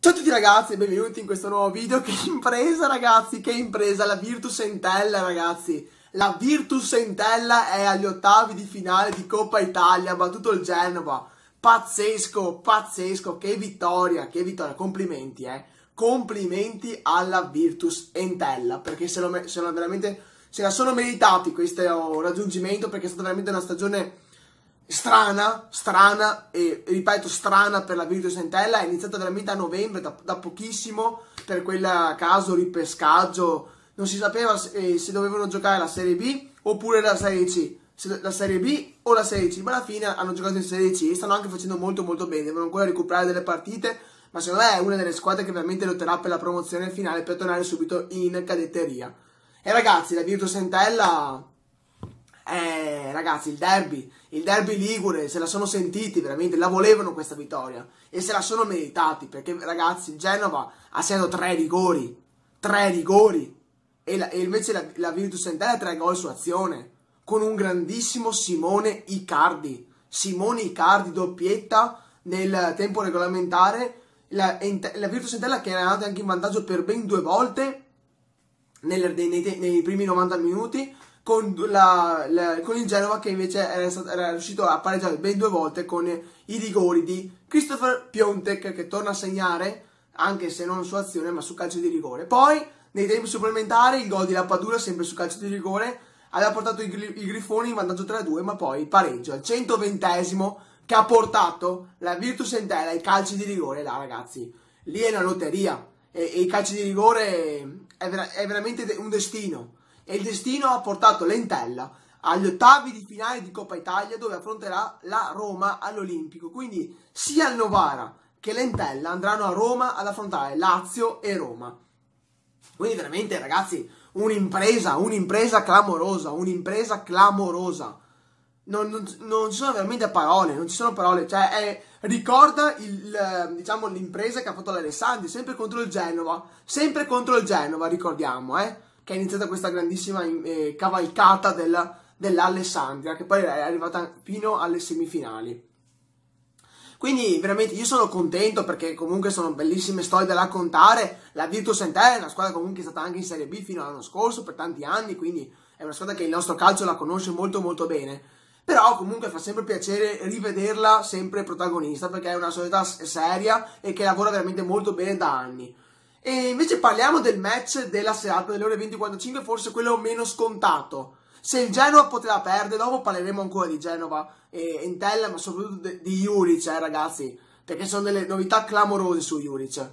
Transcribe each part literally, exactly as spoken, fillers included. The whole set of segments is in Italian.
Ciao a tutti ragazzi e benvenuti in questo nuovo video. Che impresa ragazzi, che impresa, la Virtus Entella ragazzi. La Virtus Entella è agli ottavi di finale di Coppa Italia, ha battuto il Genova. Pazzesco, pazzesco, che vittoria, che vittoria, complimenti eh. Complimenti alla Virtus Entella, perché se, lo, se, lo veramente, se la sono meritati questo raggiungimento, perché è stata veramente una stagione strana, strana e ripeto strana per la Virtus Entella. È iniziata veramente a novembre, da, da pochissimo, per quel caso ripescaggio, non si sapeva se, se dovevano giocare la Serie B oppure la Serie C, se, la Serie B o la Serie C, ma alla fine hanno giocato in Serie C e stanno anche facendo molto molto bene, devono ancora recuperare delle partite, ma secondo me è una delle squadre che veramente lotterà per la promozione finale per tornare subito in cadetteria. E ragazzi, la Virtus Entella, eh, ragazzi, il derby, il derby ligure, se la sono sentiti veramente, la volevano questa vittoria e se la sono meritati, perché ragazzi il Genova ha segnato tre rigori, tre rigori e, la, e invece la, la Virtus Entella tre gol su azione, con un grandissimo Simone Icardi, Simone Icardi doppietta nel tempo regolamentare. La, la Virtus Entella che era andata anche in vantaggio per ben due volte nel, nei, nei, nei primi novanta minuti, Con, la, la, con il Genova che invece era, stato, era riuscito a pareggiare ben due volte con i rigori di Christopher Piontek, che torna a segnare anche se non su azione ma su calcio di rigore. Poi nei tempi supplementari il gol di Lapadula sempre su calcio di rigore aveva portato i, i Grifoni in vantaggio tre a due, ma poi il pareggio al centoventesimo che ha portato la Virtus Entella ai calci di rigore. Là ragazzi, lì è una lotteria e, e i calci di rigore è, vera, è veramente un destino. E il destino ha portato l'Entella agli ottavi di finale di Coppa Italia, dove affronterà la Roma all'Olimpico. Quindi sia il Novara che l'Entella andranno a Roma ad affrontare Lazio e Roma. Quindi veramente ragazzi, un'impresa, un'impresa clamorosa, un'impresa clamorosa. Non, non, non ci sono veramente parole, non ci sono parole. Cioè è, ricorda il, diciamo, l'impresa che ha fatto l'Alessandri, sempre contro il Genova, sempre contro il Genova, ricordiamo, eh. Che è iniziata questa grandissima eh, cavalcata della, dell'Alessandria, che poi è arrivata fino alle semifinali. Quindi veramente io sono contento, perché comunque sono bellissime storie da raccontare. La Virtus Entella è una squadra comunque è stata anche in Serie B fino all'anno scorso per tanti anni, quindi è una squadra che il nostro calcio la conosce molto molto bene. Però comunque fa sempre piacere rivederla sempre protagonista, perché è una società seria e che lavora veramente molto bene da anni. E invece parliamo del match della serata delle ore venti e quarantacinque, forse quello meno scontato. Se il Genova poteva perdere, dopo parleremo ancora di Genova e Entella, ma soprattutto di Juric, eh, ragazzi, perché sono delle novità clamorose su Juric.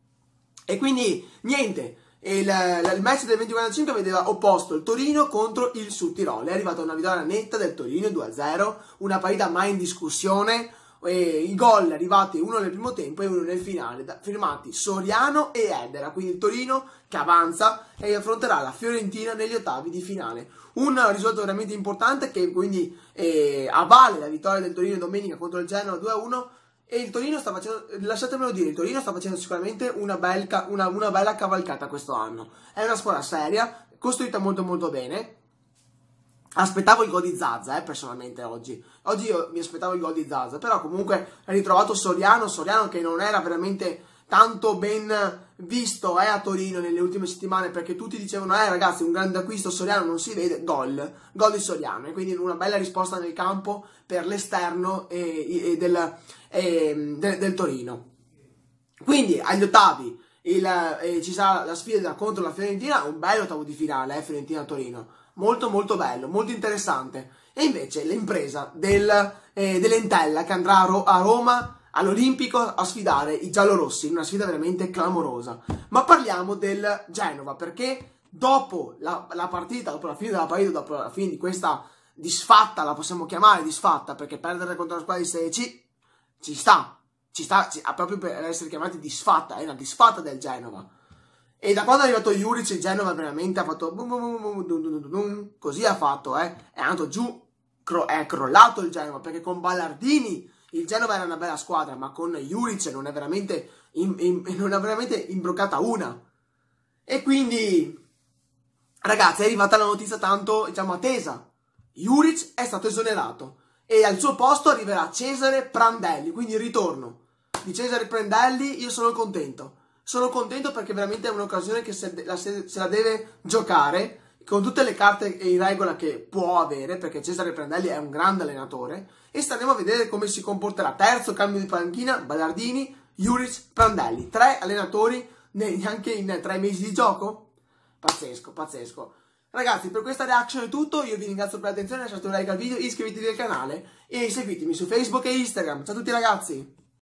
E quindi, niente, il, il match del venti e quarantacinque vedeva opposto il Torino contro il Südtirol. È arrivata una vittoria netta del Torino, due a zero, una partita mai in discussione. E i gol arrivati uno nel primo tempo e uno nel finale, da, firmati Soriano e Edera. Quindi il Torino che avanza e affronterà la Fiorentina negli ottavi di finale. Un risultato veramente importante che quindi eh, avvale la vittoria del Torino domenica contro il Genoa due a uno. E il Torino sta facendo, lasciatemelo dire, il Torino sta facendo sicuramente una, bel, una, una bella cavalcata questo anno. È una squadra seria, costruita molto molto bene. Aspettavo il gol di Zaza, eh, personalmente oggi. Oggi io mi aspettavo il gol di Zaza, però comunque ha ritrovato Soriano, Soriano che non era veramente tanto ben visto eh, a Torino nelle ultime settimane, perché tutti dicevano, eh ragazzi, un grande acquisto, Soriano non si vede, gol, gol di Soriano, e quindi una bella risposta nel campo per l'esterno e, e del, e, del, del Torino. Quindi agli ottavi il, eh, ci sarà la sfida contro la Fiorentina, un bel ottavo di finale, eh, Fiorentina-Torino. Molto molto bello, molto interessante. E invece l'impresa del, eh, dell'Entella che andrà a, Ro a Roma all'Olimpico a sfidare i giallorossi in una sfida veramente clamorosa. Ma parliamo del Genova, perché dopo la, la partita, dopo la fine della partita, dopo la fine di questa disfatta, la possiamo chiamare disfatta, perché perdere contro la squadra di Serie C ci sta, ci sta, ci, proprio per essere chiamati disfatta, è una disfatta del Genova. E da quando è arrivato Juric il Genova veramente ha fatto bum bum bum bum bum bum, così ha fatto, eh. È andato giù, cro è crollato il Genova, perché con Ballardini il Genova era una bella squadra, ma con Juric non è veramente, in, in, non è veramente imbroccata una. E quindi, ragazzi, è arrivata la notizia tanto, diciamo, attesa. Juric è stato esonerato e al suo posto arriverà Cesare Prandelli, quindi il ritorno. di Cesare Prandelli, io sono contento. Sono contento perché veramente è un'occasione che se la, se la deve giocare con tutte le carte in regola che può avere, perché Cesare Prandelli è un grande allenatore, e staremo a vedere come si comporterà. Terzo cambio di panchina, Ballardini, Juric, Prandelli. Tre allenatori neanche in tre mesi di gioco? Pazzesco, pazzesco. Ragazzi, per questa reaction è tutto, io vi ringrazio per l'attenzione, lasciate un like al video, iscrivetevi al canale e seguitemi su Facebook e Instagram. Ciao a tutti ragazzi!